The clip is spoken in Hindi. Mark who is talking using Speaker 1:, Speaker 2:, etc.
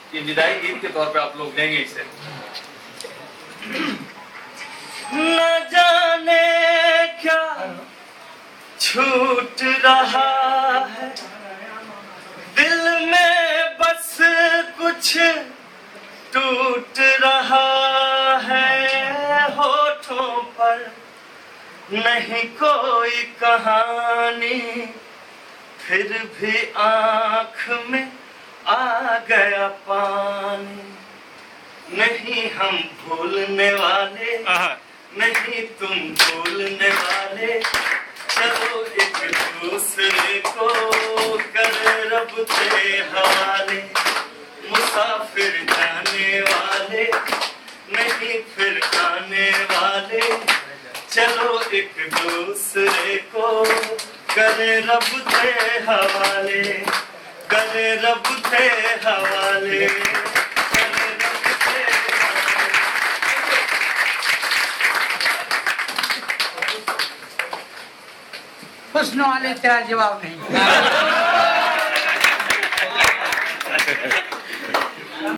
Speaker 1: ये विदाई गीत के तौर पे आप लोग लेंगे इसे। न जाने क्या छूट रहा है दिल में, बस कुछ टूट रहा है। होठों पर नहीं कोई कहानी, फिर भी आँख में आ गया पानी। नहीं हम भूलने वाले, नहीं तुम भूलने वाले, चलो एक दूसरे को कर रब के हवाले। मुसाफिर जाने वाले, नहीं फिर आने वाले, चलो एक दूसरे को करे रब के हवाले, करे रब के हवाले, करे रब के हवाले।
Speaker 2: प्रश्न वाले तेरा जवाब नहीं।